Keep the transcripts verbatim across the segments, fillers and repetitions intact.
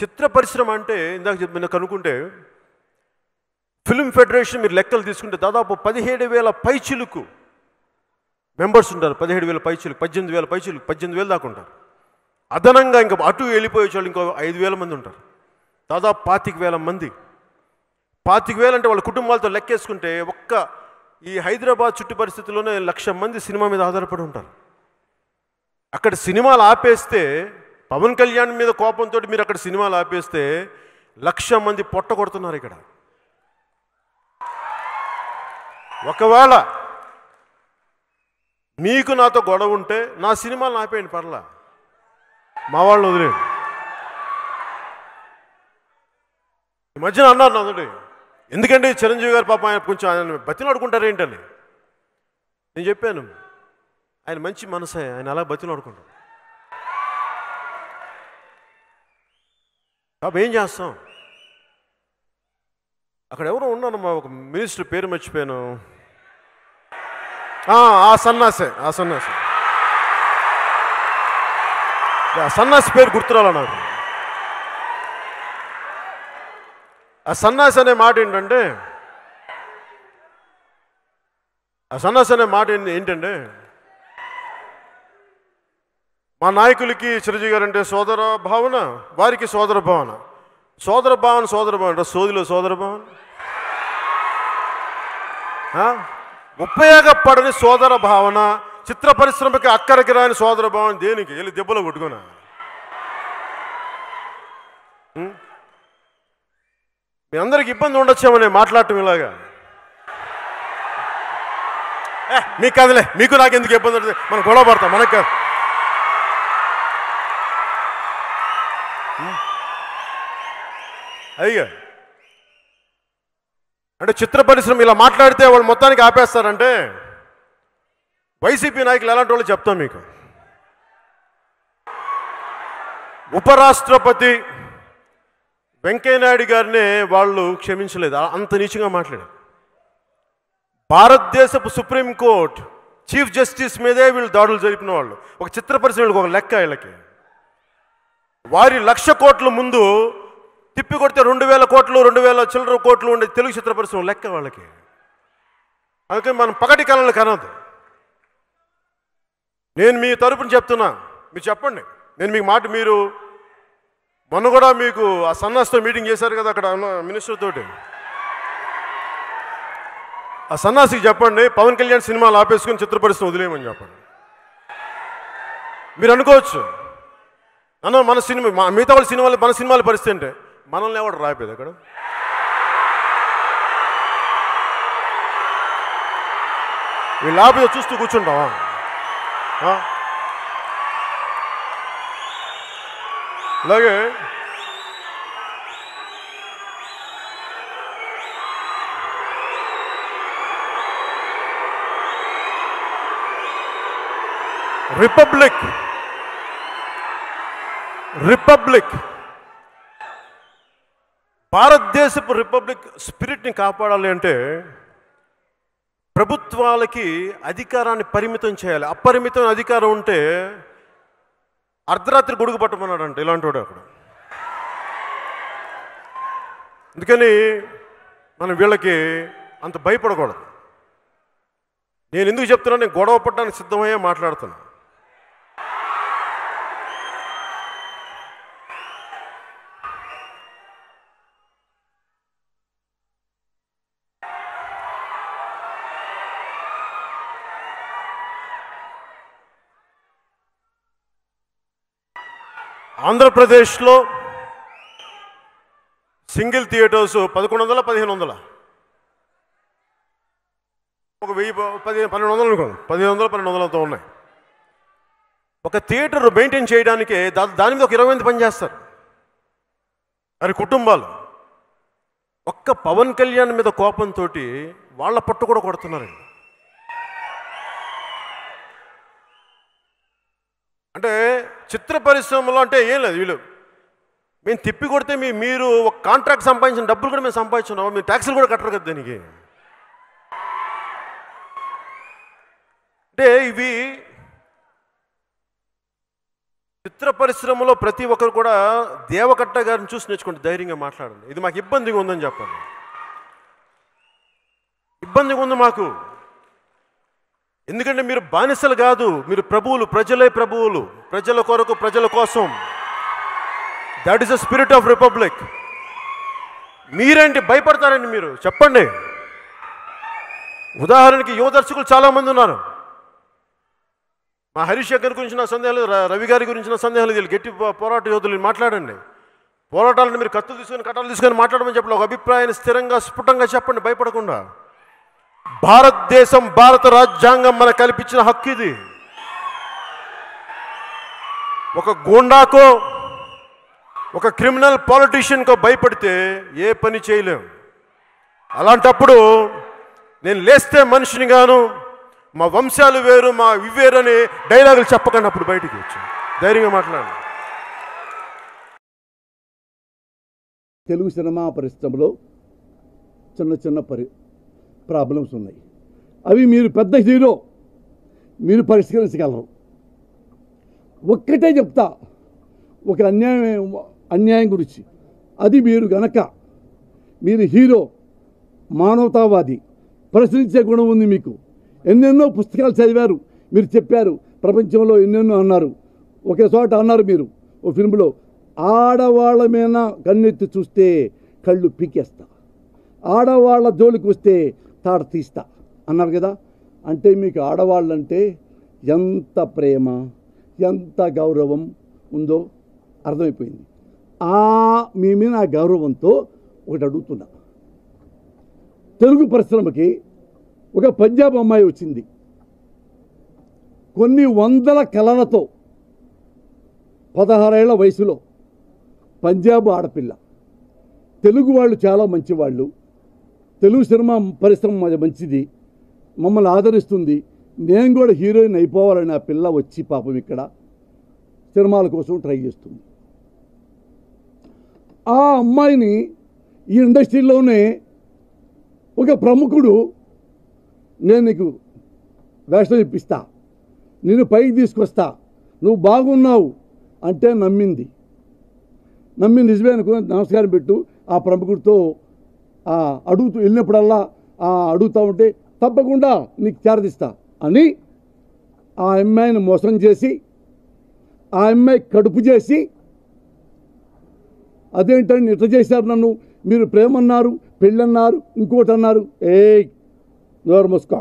చిత్ర పరిశ్రమ అంటే ఇందాక చెప్పిన కనుక్కుంటే ఫిల్మ్ ఫెడరేషన్ మీరు లెక్కలు తీసుకుంటే దాదాపు పదిహేడు వేల పైచిలుకు మెంబర్స్ ఉంటారు. పదిహేడు వేల పైచిలుకు పద్దెనిమిది వేల పైచిలుకు పద్దెనిమిది వేలు దాకా ఉంటారు. అదనంగా ఇంకా అటు వెళ్ళిపోయే వాళ్ళు ఇంకో ఐదు వేల మంది ఉంటారు. దాదాపు పాతిక వేల మంది. పాతిక వేలు అంటే వాళ్ళ కుటుంబాలతో లెక్కేసుకుంటే ఒక్క ఈ హైదరాబాద్ చుట్టు పరిస్థితుల్లోనే లక్ష మంది సినిమా మీద ఆధారపడి ఉంటారు. అక్కడ సినిమాలు ఆపేస్తే పవన్ కళ్యాణ్ మీద కోపంతో మీరు అక్కడ సినిమాలు ఆపేస్తే లక్ష మంది పొట్ట కొడుతున్నారు ఇక్కడ. ఒకవేళ మీకు నాతో గొడవ ఉంటే నా సినిమాలు ఆపేయండి, పర్లా, మా వాళ్ళు వదిలేండి. ఈ మధ్యన అన్నారు నాతోటి, ఎందుకంటే చిరంజీవి గారు పాపం ఆయన కొంచెం ఆయన బతిలాడుకుంటారు ఏంటని. నేను చెప్పాను, ఆయన మంచి మనసే, ఆయన అలా బతిలాడుకుంటారు. కాబట్టి ఏం చేస్తాం? అక్కడ ఎవరో ఉన్నాను, మా ఒక మినిస్టర్ పేరు మర్చిపోయాను. ఆ సన్నాసే ఆ సన్నాసి ఆ సన్నాసి పేరు గుర్తురాల నాకు. ఆ సన్నాసి అనే మాట ఏంటంటే ఆ సన్నాసి అనే మాట ఏంటంటే మా నాయకులకి చిరంజీవి గారు అంటే సోదర భావన, వారికి సోదర భావన. సోదర భావన సోదర భావన సోదిలో సోదర భావన, ఉపయోగపడని సోదర భావన, చిత్ర పరిశ్రమకి అక్కడికి రాని సోదర భావన దేనికి? వెళ్ళి దెబ్బలో కొట్టుకున్నా. మీ అందరికి ఇబ్బంది ఉండొచ్చామని మాట్లాడటం ఇలాగా. ఏ మీకు కదలే, మీకు నాకు ఎందుకు ఇబ్బంది ఉంటుంది, మనం గొడవ పడతాం, మనకు అయ్యా. అంటే చిత్ర పరిశ్రమ ఇలా మాట్లాడితే వాళ్ళు మొత్తానికి ఆపేస్తారంటే వైసీపీ నాయకులు ఎలాంటి వాళ్ళు చెప్తాం మీకు. ఉపరాష్ట్రపతి వెంకయ్యనాయుడు గారినే వాళ్ళు క్షమించలేదు, అంత నీచంగా మాట్లాడారు. భారతదేశపు సుప్రీంకోర్టు చీఫ్ జస్టిస్ మీదే వీళ్ళు దాడులు జరిపిన వాళ్ళు. ఒక చిత్ర పరిశ్రమలకు ఒక లెక్క వీళ్ళకి. వారి లక్ష కోట్ల ముందు తిప్పి కొడితే రెండు వేల కోట్లు రెండు వేల చిల్లర కోట్లు ఉండే తెలుగు చిత్ర పరిశ్రమ లెక్క వాళ్ళకి. అందుకని మనం పగటి కళలు కనదు. నేను మీ తరపున చెప్తున్నా, మీరు చెప్పండి. నేను మీకు మాట, మీరు మొన్న కూడా మీకు ఆ సన్నాసితో మీటింగ్ చేశారు కదా అక్కడ మినిస్టర్ తోటి. ఆ సన్నాసికి చెప్పండి, పవన్ కళ్యాణ్ సినిమాలు ఆపేసుకుని చిత్ర పరిశ్రమ వదిలేయమని చెప్పండి. మీరు అనుకోవచ్చు అన్న మన సినిమా మిగతా వాళ్ళ సినిమాలు మన సినిమాల పరిస్థితి అంటే మనల్ని ఎవడు రాయిపోయేది అక్కడ. వీళ్ళు ఆపితే చూస్తూ కూర్చుంటావా? అలాగే రిపబ్లిక్ రిపబ్లిక్ భారతదేశపు రిపబ్లిక్ స్పిరిట్ని కాపాడాలి అంటే ప్రభుత్వాలకి అధికారాన్ని పరిమితం చేయాలి. అపరిమితం అధికారం ఉంటే అర్ధరాత్రి గొడుగు పట్టమన్నాడంట ఇలాంటి వాడు అక్కడ. అందుకని మనం వీళ్ళకి అంత భయపడకూడదు. నేను ఎందుకు చెప్తున్నా, నేను గొడవ పడడానికి సిద్ధమయ్యే మాట్లాడుతున్నా. ఆంధ్రప్రదేశ్లో సింగిల్ థియేటర్స్ పదకొండు వందల పదిహేను వందల ఒక వెయ్యి పది పన్నెండు వందలు అనుకోండి, పదిహేను వందలు పన్నెండు వందలతో ఉన్నాయి. ఒక థియేటర్ మెయింటైన్ చేయడానికి దా దాని మీద ఒక ఇరవై మంది పనిచేస్తారు. అది కుటుంబాలు. ఒక్క పవన్ కళ్యాణ్ మీద కోపంతో వాళ్ళ పట్టు కూడా కొడుతున్నారండి. అంటే చిత్ర పరిశ్రమలో అంటే ఏం లేదు, వీళ్ళు మేము తిప్పి కొడితే మీ మీరు ఒక కాంట్రాక్ట్ సంపాదించిన డబ్బులు కూడా మేము సంపాదించున్నాము, మీరు ట్యాక్సులు కూడా కట్టరు కదా దానికి. అంటే ఇవి చిత్ర చిత్ర పరిశ్రమలో ప్రతి ఒక్కరు కూడా దేవకట్ట గారిని చూసి నేర్చుకుంటే ధైర్యంగా మాట్లాడండి. ఇది మాకు ఇబ్బందిగా ఉందని చెప్పండి. ఇబ్బందిగా ఉంది మాకు. ఎందుకంటే మీరు బానిసలు కాదు, మీరు ప్రభువులు, ప్రజలే ప్రభువులు, ప్రజల కొరకు, ప్రజల కోసం. That is the spirit of republic. మీరేంటి భయపడతారండి? మీరు చెప్పండి. ఉదాహరణకి యువ దర్శకులు చాలామంది ఉన్నారు. మా హరీష్ శంకర్ గురించి నా సందేహాలు, రవి గారి గురించి నా సందేహాలు, వీళ్ళు గట్టి పోరాట యోధులు మాట్లాడండి. పోరాటాలను మీరు కత్తులు తీసుకొని, కట్టాలు తీసుకొని మాట్లాడమని చెప్పండి. ఒక అభిప్రాయాన్ని స్థిరంగా, స్ఫుటంగా చెప్పండి, భయపడకుండా. భారతదేశం, భారత రాజ్యాంగం మనకు కల్పించిన హక్కు ఇది. ఒక గూండాకో, ఒక క్రిమినల్ పాలిటీషియన్కో భయపడితే ఏ పని చేయలేం. అలాంటప్పుడు నేను లేస్తే మనిషిని గాను, మా వంశాలు వేరు, మా ఇవేరని డైలాగులు చెప్పకండి. అప్పుడు బయటికి వచ్చి ధైర్యంగా మాట్లాడండి. తెలుగు సినిమా పరిశ్రమలో చిన్న చిన్న పరి ప్రాబ్లమ్స్ ఉన్నాయి. అవి మీరు పెద్ద హీరో, మీరు పరిష్కరించగలరు. ఒక్కటే చెప్తా, ఒక అన్యాయం అన్యాయం గురించి. అది మీరు గనక, మీరు హీరో, మానవతావాది, ప్రశ్నించే గుణం ఉంది మీకు. ఎన్నెన్నో పుస్తకాలు చదివారు, మీరు చెప్పారు, ప్రపంచంలో ఎన్నెన్నో అన్నారు. ఒకే చోట అన్నారు మీరు ఓ ఫిల్మ్లో, ఆడవాళ్ళ మీద కన్నెత్తి చూస్తే కళ్ళు పీకేస్తా, ఆడవాళ్ళ జోలికి వస్తే తాడ తీస్తా అన్నారు కదా. అంటే మీకు ఆడవాళ్ళంటే ఎంత ప్రేమ, ఎంత గౌరవం ఉందో అర్థమైపోయింది. ఆ మీ మీద ఆ గౌరవంతో ఒకటి అడుగుతున్నా. తెలుగు పరిశ్రమకి ఒక పంజాబ్ అమ్మాయి వచ్చింది, కొన్ని వందల కళలతో, పదహారేళ్ల వయసులో. పంజాబ్ ఆడపిల్ల. తెలుగు వాళ్ళు చాలా మంచివాళ్ళు, తెలుగు సినిమా పరిశ్రమ మంచిది, మమ్మల్ని ఆదరిస్తుంది. నేను కూడా హీరోయిన్ అయిపోవాలని ఆ పిల్ల వచ్చి పాపం ఇక్కడ సినిమాల కోసం ట్రై చేస్తుంది. ఆ అమ్మాయిని ఈ ఇండస్ట్రీలోనే ఒక ప్రముఖుడు, నేను నీకు వేషం ఇప్పిస్తా, నేను పైకి తీసుకొస్తా, నువ్వు బాగున్నావు అంటే నమ్మింది. నమ్మి నిజమే అనుకో, నమస్కారం పెట్టు. ఆ ప్రముఖుడితో అడుగుతూ వెళ్ళినప్పుడల్లా అడుగుతూ ఉంటే తప్పకుండా నీకు చేరదిస్తా అని ఆ అమ్మాయిని మోసం చేసి, ఆ అమ్మాయి కడుపు చేసి, అదేంటని ఇట్లా చేశారు నన్ను, మీరు ప్రేమన్నారు, పెళ్ళన్నారు, ఇంకోటి అన్నారు. ఏ నోరు మూసుకో,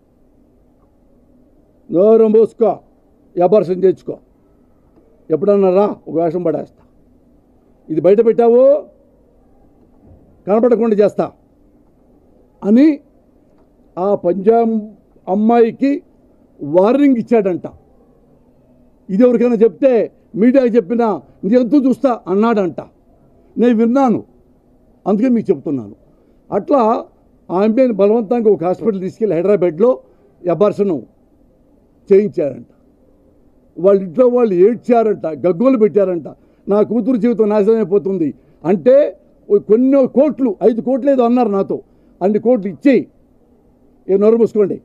నోరు మూసుకో, అబార్షన్ చేయించుకో, ఎప్పుడన్నా రా, ఒక వేషం పడేస్తా, ఇది బయట పెట్టావో కనపడకుండా చేస్తా అని ఆ పంజాబ్ అమ్మాయికి వార్నింగ్ ఇచ్చాడంట. ఇది ఎవరికైనా చెప్తే, మీడియాకి చెప్పినా నీకెంతో చూస్తా అన్నాడంట. నేను విన్నాను, అందుకే మీకు చెప్తున్నాను. అట్లా ఆ అమ్మాయిని బలవంతంగా ఒక హాస్పిటల్ తీసుకెళ్ళి హైదరాబాద్లో అబార్షన్ చేయించారంట. వాళ్ళ ఇంట్లో వాళ్ళు ఏడ్చారంట, గగ్గోలు పెట్టారంట, నా కూతురు జీవితం నాశనం అయిపోతుంది అంటే. కొన్ని కోట్లు, ఐదు కోట్లు ఏదో అన్నారు నాతో, అన్ని కోట్లు ఇచ్చి ఏ నోరు మూసుకోండి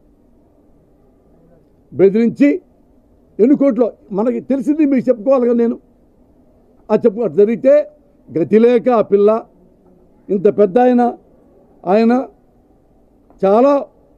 బెదిరించి, ఎన్ని కోట్లు మనకి తెలిసింది మీకు చెప్పుకోవాలి కదా. నేను అది చెప్పు జరిగితే గతి లేక ఆ పిల్ల, ఇంత పెద్ద ఆయన, ఆయన చాలా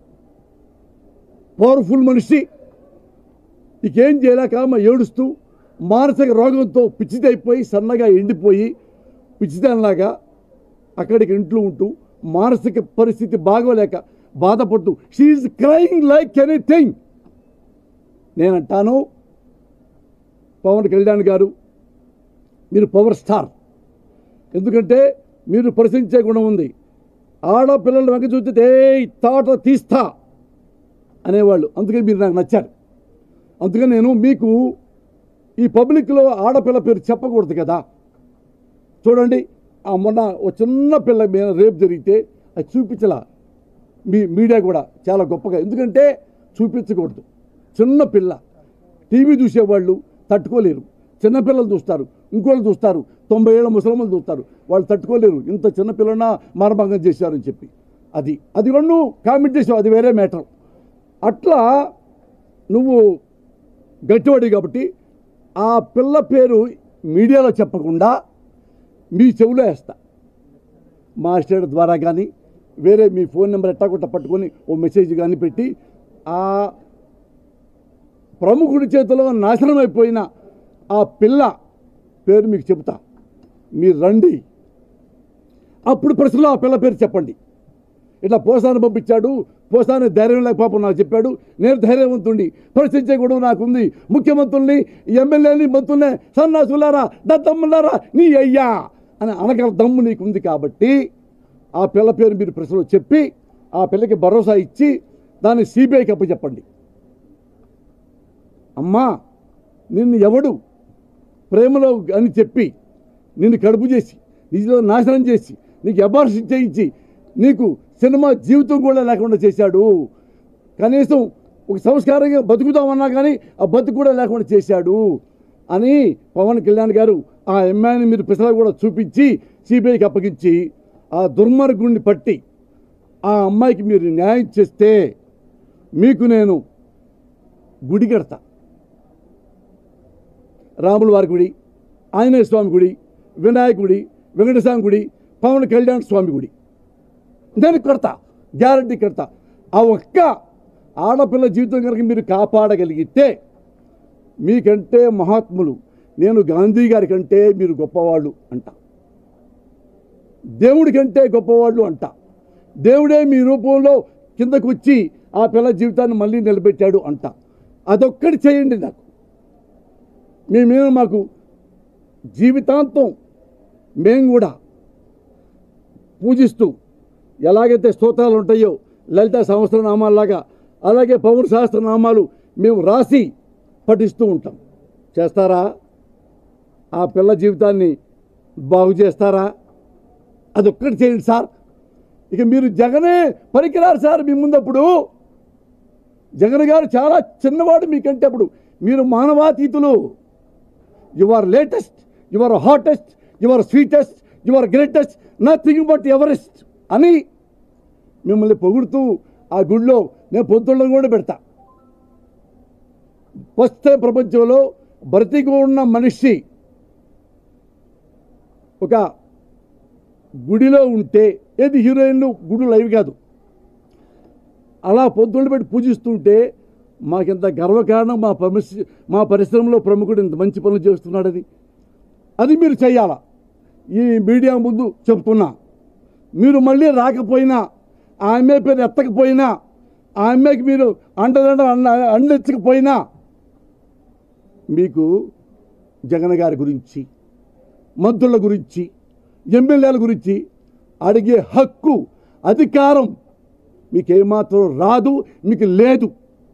పవర్ఫుల్ మనిషి, ఇకేం చేయలేక మా ఏడుస్తూ మానసిక రోగంతో పిచ్చిదైపోయి, సన్నగా ఎండిపోయి పిచ్చిదానిలాగా అక్కడికి ఇంట్లో ఉంటూ, మానసిక పరిస్థితి బాగోలేక బాధపడుతూ, షీఈస్ క్రైయింగ్ లైక్ ఎనీథింగ్. నేనంటాను, పవన్ కళ్యాణ్ గారు మీరు పవర్ స్టార్, ఎందుకంటే మీరు ప్రశ్నించే గుణం ఉంది. ఆడపిల్లలు వెంక చూస్తే ఏ తాట తీస్తా అనేవాళ్ళు, అందుకని మీరు నాకు నచ్చారు. అందుకని నేను మీకు ఈ పబ్లిక్లో ఆడపిల్ల పేరు చెప్పకూడదు కదా. చూడండి, ఆ మొన్న ఒక చిన్న పిల్ల మీద రేపు జరిగితే అది చూపించలా మీ మీడియా కూడా చాలా గొప్పగా, ఎందుకంటే చూపించకూడదు. చిన్న పిల్ల, టీవీ చూసేవాళ్ళు తట్టుకోలేరు, చిన్నపిల్లలు చూస్తారు, ఇంకోళ్ళు చూస్తారు, తొంభై ఏళ్ళ ముసలమ్మలు చూస్తారు, వాళ్ళు తట్టుకోలేరు. ఇంత చిన్నపిల్లన మానభంగం చేశారని చెప్పి అది అది కూడా నువ్వు కామెంట్ చేసావు, అది వేరే మ్యాటర్. అట్లా నువ్వు గట్టివాడి కాబట్టి ఆ పిల్ల పేరు మీడియాలో చెప్పకుండా మీ చెవిలో వేస్తా, మాస్టర్ ద్వారా కానీ వేరే మీ ఫోన్ నెంబర్ ఎట్టాకొట్ట పట్టుకొని ఓ మెసేజ్ కానీ పెట్టి ఆ ప్రముఖుడి చేతిలో నాశనం అయిపోయిన ఆ పిల్ల పేరు మీకు చెబుతా. మీరు రండి, అప్పుడు ప్రశ్నలో ఆ పిల్ల పేరు చెప్పండి. ఇట్లా పోసాను పంపించాడు, పోసాను ధైర్యం లేక పాపం నాకు చెప్పాడు, నేను ధైర్యవంతుండి ప్రశ్నించే కూడా నాకుంది, ముఖ్యమంత్రుల్ని ఎమ్మెల్యేని మంత్రుల్ని సన్నాసులారా దత్తమ్ములారా నీ అయ్యా అని అనగల దమ్ము నీకుంది. కాబట్టి ఆ పిల్ల పేరు మీరు ప్రశ్నలో చెప్పి ఆ పిల్లకి భరోసా ఇచ్చి దాన్ని సిబిఐకి అప్పచెప్పండి. అమ్మా, నిన్ను ఎవడు ప్రేమలో అని చెప్పి నిన్ను కడుపు చేసి నిజంలో నాశనం చేసి నీకు అబార్షన్ చేయించి నీకు సినిమా జీవితం కూడా లేకుండా చేశాడు, కనీసం ఒక సంస్కారంగా బతుకుతామన్నా కానీ ఆ బతుకు కూడా లేకుండా చేశాడు అని పవన్ కళ్యాణ్ గారు ఆ అమ్మాయిని మీరు పిసలా కూడా చూపించి సిబిఐకి అప్పగించి ఆ దుర్మార్గుడిని పట్టి ఆ అమ్మాయికి మీరు న్యాయం చేస్తే మీకు నేను గుడి కడతా. రాముల వారి గుడి, ఆంజనేయ స్వామి గుడి, వినాయక గుడి, వెంకటస్వామి గుడి, పవన్ కళ్యాణ్ స్వామి గుడి నేను కడతా, గ్యారంటీ కడతా. ఆ ఒక్క ఆడపిల్ల జీవితం కనుక మీరు కాపాడగలిగితే మీకంటే మహాత్ములు నేను గాంధీ గారి కంటే మీరు గొప్పవాళ్ళు అంట, దేవుడి కంటే గొప్పవాళ్ళు అంట. దేవుడే మీ రూపంలో కిందకు వచ్చి ఆ పిల్ల జీవితాన్ని మళ్ళీ నిలబెట్టాడు అంట. అదొక్కటి చేయండి నాకు, మీ మీద మాకు జీవితాంతం మేము కూడా పూజిస్తూ ఎలాగైతే స్తోత్రాలు ఉంటాయో లలిత సహస్రనామాల్లాగా అలాగే పౌర సహస్రనామాలు మేము రాసి పఠిస్తూ ఉంటాం. చేస్తారా? ఆ పిల్ల జీవితాన్ని బాగు చేస్తారా? అదొక్కటి చేయండి సార్. ఇక మీరు జగనే పనికిరారు సార్ మీ ముందప్పుడు. జగన్ గారు చాలా చిన్నవాడు మీకంటే. అప్పుడు మీరు మానవాతీతులు. You are latest, you are hottest, you are sweetest, you are greatest, nothing but Everest అని మిమ్మల్ని పొగుడుతూ ఆ గుడిలో నేను పొద్దుళ్ళను కూడా పెడతా. వస్తే ప్రపంచంలో బ్రతికి ఉన్న మనిషి ఒక గుడిలో ఉంటే, ఏది హీరోయిన్లు గుడి లైవ్ కాదు, అలా పొద్దుళ్ళు పెట్టి పూజిస్తుంటే మాకింత గర్వకారణం. మా పరిశ్ర మా పరిశ్రమలో ప్రముఖుడు ఇంత మంచి పనులు చేస్తున్నాడని అది మీరు చేయాలా. ఈ మీడియా ముందు చెప్తున్నా, మీరు మళ్ళీ రాకపోయినా ఆ అమ్మాయి పేరు ఎత్తకపోయినా ఆ అమ్మాయికి మీరు అండదండ అండెచ్చకపోయినా మీకు జగన్ గారి గురించి, మంత్రుల గురించి, ఎమ్మెల్యేల గురించి అడిగే హక్కు, అధికారం మీకేమాత్రం రాదు, మీకు లేదు.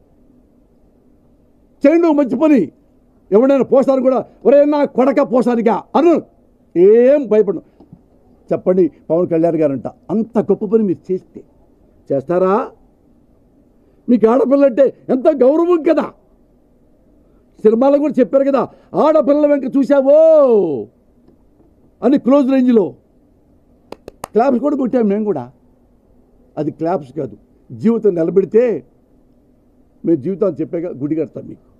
చేయండి మంచి పని. ఎవడైనా పోసారు కూడా ఒరే నా కొడక పోసారిగా అను, ఏం భయపడను. చెప్పండి పవన్ కళ్యాణ్ గారంట అంత గొప్ప పని మీరు చేస్తే చేస్తారా? మీకు ఆడపిల్లంటే ఎంత గౌరవం కదా. సినిమాలో కూడా చెప్పారు కదా, ఆడపిల్ల వెంక చూసావో అని క్లోజ్ రేంజ్లో క్లాప్స్ కూడా కొట్టాము మేము కూడా. అది క్లాప్స్ కాదు, జీవితం నిలబెడితే మేము జీవితాన్ని చెప్పాక గుడి కడతాం మీకు.